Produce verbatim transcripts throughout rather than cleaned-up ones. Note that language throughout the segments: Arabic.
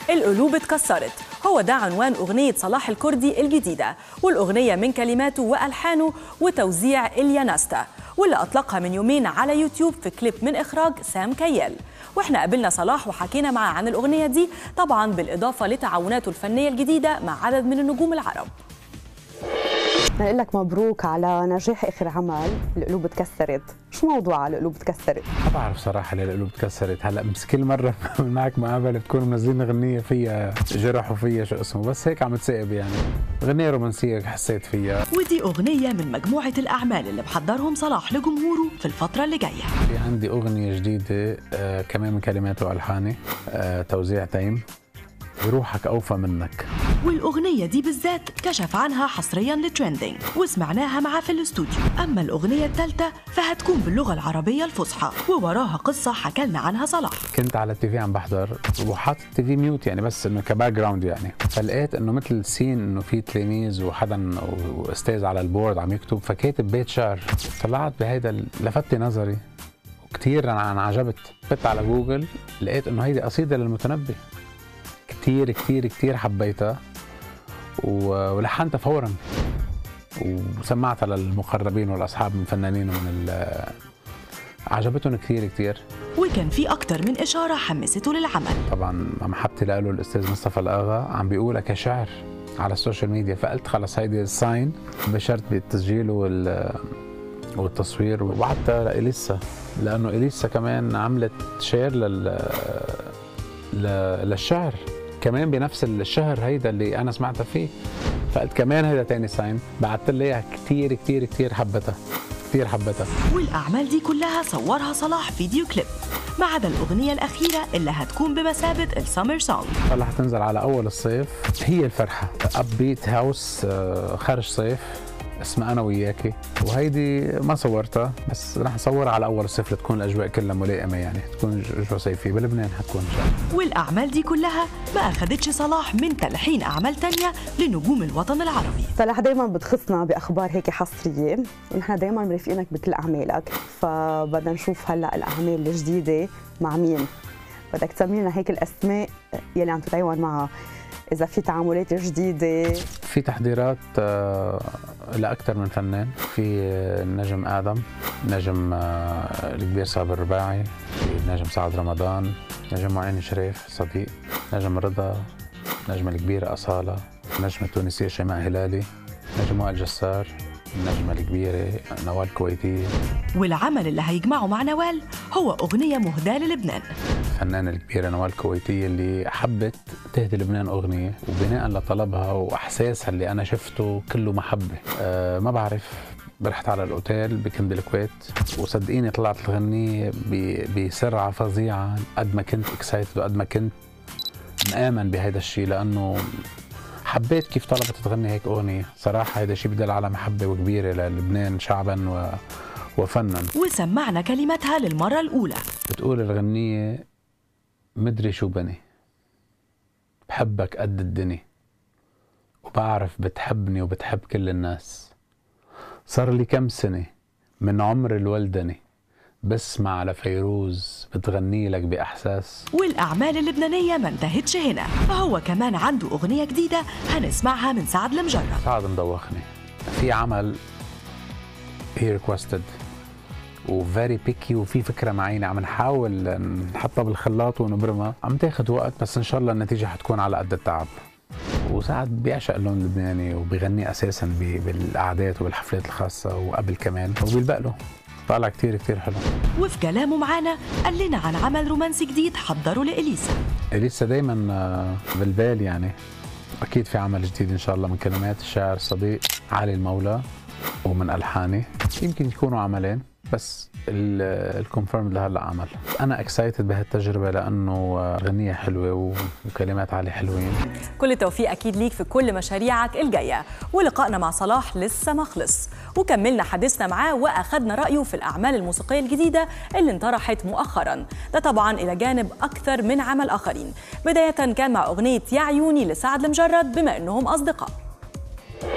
القلوب اتكسرت، هو ده عنوان أغنية صلاح الكردي الجديدة، والأغنية من كلماته وألحانه وتوزيع إلياناستا، واللي أطلقها من يومين على يوتيوب في كليب من إخراج سام كيال. واحنا قابلنا صلاح وحكينا معاه عن الأغنية دي، طبعا بالإضافة لتعاوناته الفنية الجديدة مع عدد من النجوم العرب. نقول لك مبروك على نجاح اخر عمل القلوب اتكسرت، شو موضوع القلوب اتكسرت؟ ما بعرف صراحه ليه القلوب اتكسرت، هلا بس كل مره معك مقابله بتكون منزلين اغنيه فيها جرح وفيها شو اسمه، بس هيك عم تسائب يعني، اغنيه رومانسيه حسيت فيها. ودي اغنيه من مجموعه الاعمال اللي بحضرهم صلاح لجمهوره في الفتره اللي جايه. في عندي اغنيه جديده آه كمان من كلماته والحاني، آه توزيع تيم، روحك أوفى منك. والأغنية دي بالذات كشف عنها حصرياً لتريندينج وسمعناها معاه في الاستوديو. أما الأغنية الثالثة فهتكون باللغة العربية الفصحى ووراها قصة حكى لنا عنها صلاح. كنت على التي في عم بحضر وحاطط التي في ميوت يعني بس إنه كباك جراوند يعني، فلقيت إنه مثل سين إنه في تلاميذ وحدا وأستاذ على البورد عم يكتب، فكاتب بيت شعر. طلعت بهيدا لفت نظري وكثير أنا انعجبت، فت على جوجل لقيت إنه هيدي قصيدة للمتنبي. كتير كتير كتير حبيتها ولحنتها فورا وسمعتها للمقربين والاصحاب من فنانين ومن عجبتهم كثير كثير. وكان في اكثر من اشاره حمسته للعمل. طبعا محبتي له الاستاذ مصطفى الاغا عم بيقولها كشعر على السوشيال ميديا، فقلت خلص هيدي الساين، بشرت بالتسجيل وال والتصوير. وبعتها لإليسا لانه إليسا كمان عملت شير لل للشهر كمان بنفس الشهر هيدا اللي انا سمعتها فيه، فقلت كمان هيدا تاني ساين. بعثت لها اياها كثير كثير كثير حبتها كثير حبتها. والاعمال دي كلها صورها صلاح فيديو كليب ما عدا الاغنيه الاخيره اللي هتكون بمثابه السمر سونج. هلا حتنزل على اول الصيف، هي الفرحه اب بيت هاوس خارج صيف اسمها انا وياكي، وهيدي ما صورتها بس رح نصورها على اول الصيف لتكون الاجواء كلها ملائمه يعني، تكون اجواء صيفيه بلبنان حتكون ان شاء الله. والاعمال دي كلها ما اخذتش صلاح من تلحين اعمال ثانيه لنجوم الوطن العربي. صلاح دايما بتخصنا باخبار هيك حصريه، ونحن دايما مرافقينك بكل اعمالك، فبدنا نشوف هلا الاعمال الجديده مع مين؟ بدك تسمي لنا هيك الاسماء يلي عم تتعاون معها، إذا في تعاملات جديدة. في تحضيرات لأكثر من فنان، في النجم آدم، نجم الكبير صابر الرباعي، نجم سعد رمضان، نجم معين شريف صديق، نجم رضا، نجم الكبيرة أصالة، نجم التونسية شيماء هلالي، نجم وائل جسار، النجمة الكبيرة نوال كويتية. والعمل اللي هيجمعه مع نوال هو أغنية مهداة للبنان. الفنانة الكبيرة نوال كويتية اللي حبت تهدي لبنان أغنية، وبناء لطلبها وإحساسها اللي أنا شفته كله محبة. أه ما بعرف، رحت على الأوتيل بكند الكويت وصدقيني طلعت الغنية بسرعة فظيعة، قد ما كنت اكسايتد وقد ما كنت مآمن بهذا الشيء، لأنه حبيت كيف طلبت تغني هيك أغنية. صراحة هذا شيء بدل على محبة كبيرة للبنان شعبا و... وفنا. وسمعنا كلماتها للمرة الأولى. بتقول الغنية مدري شو بني، بحبك قد الدنيا، وبعرف بتحبني وبتحب كل الناس. صار لي كم سنة من عمر الولدني، بسمع على فيروز بتغني لك بإحساس. والأعمال اللبنانية ما انتهتش هنا، فهو كمان عنده أغنية جديدة هنسمعها من سعد المجرد. سعد مدوخني في عمل هي ريكوستد وفيري بيكي، وفي فكرة معينة عم نحاول نحطها بالخلاط ونبرمها، عم تاخد وقت بس إن شاء الله النتيجة حتكون على قد التعب. وسعد بيعشق اللون اللبناني وبيغني أساسا بالقعدات وبالحفلات الخاصة وقبل كمان، وبيلبق له طالع كتير كتير حلو. وفي كلامه معانا قال لنا عن عمل رومانسي جديد حضره لإليسا. إليسا دايما بالبال يعني، أكيد في عمل جديد إن شاء الله من كلمات الشاعر الصديق علي المولى ومن ألحاني، يمكن يكونوا عملين بس الكونفيرم لهلا عمل. انا اكسايتد بهالتجربه لانه غنيه حلوه وكلمات علي حلوين. كل التوفيق اكيد ليك في كل مشاريعك الجايه، ولقائنا مع صلاح لسه ما خلص، وكملنا حديثنا معاه واخذنا رايه في الاعمال الموسيقيه الجديده اللي انطرحت مؤخرا، ده طبعا الى جانب اكثر من عمل اخرين. بدايه كان مع اغنيه يا عيوني لسعد المجرد بما انهم اصدقاء.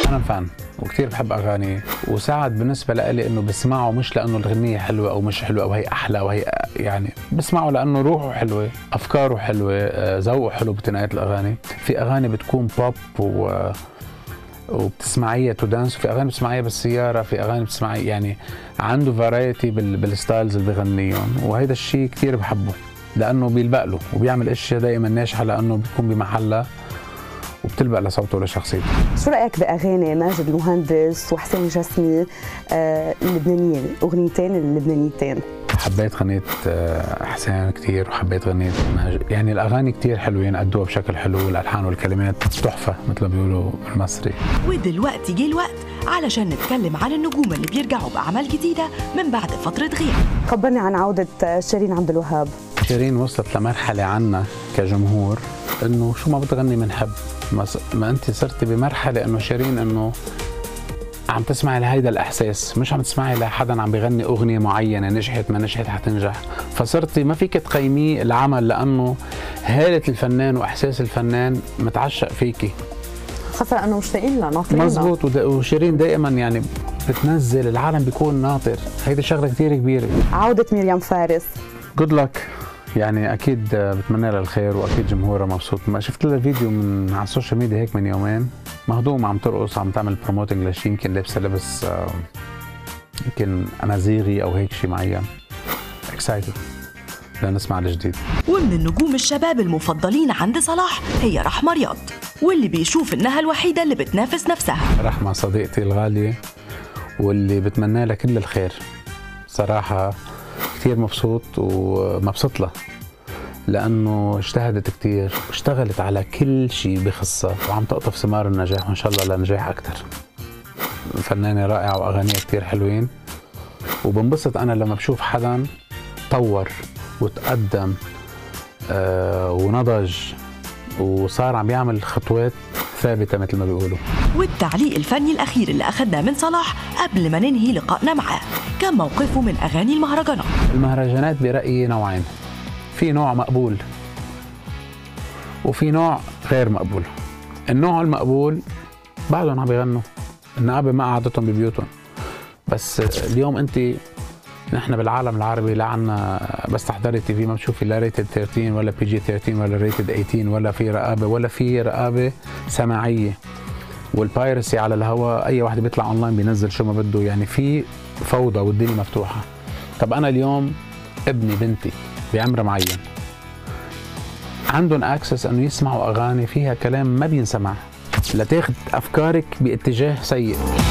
انا فان وكثير بحب اغاني، وساعد بالنسبه لي انه بسمعه مش لانه الغنيه حلوه او مش حلوه او هي احلى او هي يعني، بسمعه لانه روحه حلوه، افكاره حلوه، ذوقه حلو بتنقية الاغاني. في اغاني بتكون بوب و وبتسمعيها تو دانس، وفي اغاني بتسمعيها بالسياره، في اغاني بتسمعي يعني عنده فرايتي بالستايلز اللي بغنيهم، وهذا الشيء كثير بحبه لانه بيلبق له وبيعمل اشياء دائما ناجحه لانه بيكون بمحلها وبتلبق لصوته ولشخصيته. شو رايك باغاني ماجد المهندس وحسين الجسمي آه اللبنانيين، اغنيتين اللبنانيتين؟ حبيت غنيت حسين كثير وحبيت غنيت ماجد، يعني الاغاني كثير حلوين، ادوها بشكل حلو، والالحان والكلمات تحفه مثل ما بيقولوا بالمصري. ودلوقتي جه الوقت علشان نتكلم عن النجوم اللي بيرجعوا باعمال جديده من بعد فتره غياب. خبرني عن عوده شيرين عبد الوهاب. شيرين وصلت لمرحله عنا كجمهور انه شو ما بتغني بنحب، ما انت صرتي بمرحله انه شيرين انه عم تسمعي لهيدا الاحساس، مش عم تسمعي لحدا عم بيغني اغنيه معينه نجحت ما نجحت حتنجح، فصرتي ما فيك تقيمي العمل لانه هاله الفنان واحساس الفنان متعشق فيكي، خاصه انه مشتاقين لها ناطرين. مزبوط، وشيرين دائما يعني بتنزل العالم بيكون ناطر، هيدي شغله كثير كبيره. عوده مريم فارس، جود لك، يعني اكيد بتمنى لها الخير واكيد جمهورها مبسوط. ما شفت لها فيديو من على السوشيال ميديا هيك من يومين، مهضوم عم ترقص، عم تعمل بروموتنج لشيء، يمكن لابسه لبس يمكن امازيغي او هيك شيء معين. اكسايتد لنسمع الجديد. ومن النجوم الشباب المفضلين عند صلاح هي رحمه رياض، واللي بيشوف انها الوحيده اللي بتنافس نفسها. رحمه صديقتي الغاليه واللي بتمنى لها كل الخير، صراحه كثير مبسوط ومبسوط لها لانه اجتهدت كثير واشتغلت على كل شيء بخصها وعم تقطف ثمار النجاح، وان شاء الله لنجاح اكثر. فنانه رائعه واغانيها كثير حلوين، وبنبسط انا لما بشوف حدا طور وتقدم آه ونضج وصار عم يعمل خطوات ثابته مثل ما بيقولوا. والتعليق الفني الاخير اللي اخذناه من صلاح قبل ما ننهي لقائنا معاه كان موقفه من اغاني المهرجانات. المهرجانات برايي نوعين، في نوع مقبول وفي نوع غير مقبول. النوع المقبول بعدهم عم بيغنوا، النقابه ما قعدتهم ببيوتهم، بس اليوم انت نحن بالعالم العربي لا عنا، بس تحضري تي في ما بتشوفي لا ريتد ثلاثة عشر ولا بي جي ثلاثة عشر ولا ريتد ثمانية عشر، ولا في رقابه ولا في رقابه سماعيه، والبايرسي على الهواء، اي واحد بيطلع اونلاين بينزل شو ما بده، يعني في فوضى والدنيا مفتوحه. طب انا اليوم ابني بنتي بعمر معين عندهم اكسس انه يسمعوا اغاني فيها كلام ما بينسمع، لتاخذ افكارك باتجاه سيء.